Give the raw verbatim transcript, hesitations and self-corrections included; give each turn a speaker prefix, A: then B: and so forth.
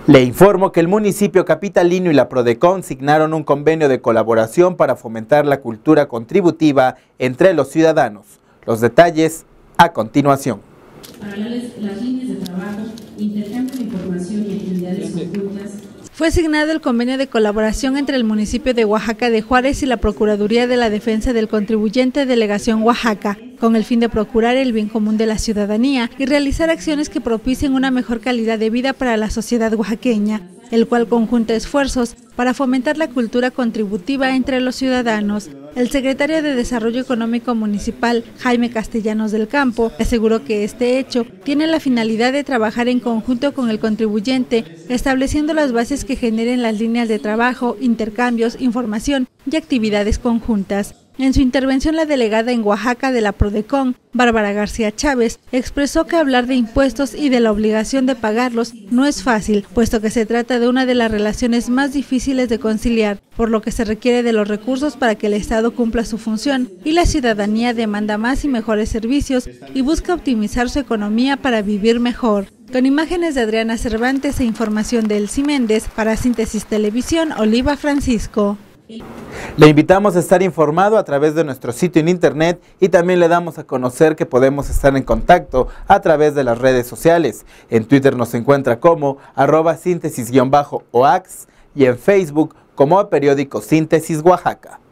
A: Le informo que el municipio capitalino y la Prodecon signaron un convenio de colaboración para fomentar la cultura contributiva entre los ciudadanos. Los detalles a continuación.
B: Paralelas, las líneas de trabajo, intercambio de información y actividades conjuntas.
C: Fue asignado el convenio de colaboración entre el municipio de Oaxaca de Juárez y la Procuraduría de la Defensa del Contribuyente Delegación Oaxaca, con el fin de procurar el bien común de la ciudadanía y realizar acciones que propicien una mejor calidad de vida para la sociedad oaxaqueña, el cual conjunta esfuerzos para fomentar la cultura contributiva entre los ciudadanos. El secretario de Desarrollo Económico Municipal, Jaime Castellanos del Campo, aseguró que este hecho tiene la finalidad de trabajar en conjunto con el contribuyente, estableciendo las bases que generen las líneas de trabajo, intercambios, información y actividades conjuntas. En su intervención, la delegada en Oaxaca de la Prodecon, Bárbara García Chávez, expresó que hablar de impuestos y de la obligación de pagarlos no es fácil, puesto que se trata de una de las relaciones más difíciles de conciliar, por lo que se requiere de los recursos para que el Estado cumpla su función y la ciudadanía demanda más y mejores servicios y busca optimizar su economía para vivir mejor. Con imágenes de Adriana Cervantes e información de Elsie Méndez, para Síntesis Televisión, Oliva Francisco.
A: Le invitamos a estar informado a través de nuestro sitio en internet y también le damos a conocer que podemos estar en contacto a través de las redes sociales. En Twitter nos encuentra como arroba síntesis-oax y en Facebook como periódico Síntesis Oaxaca.